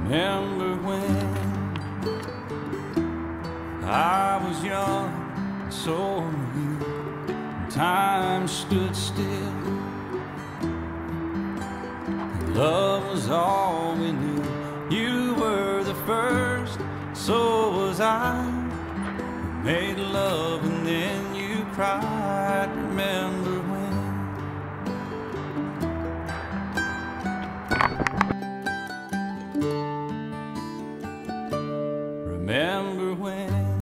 remember when I was young, so were you. Time stood still. Love was all we knew. You were the first, so was I. We made love and then you cried.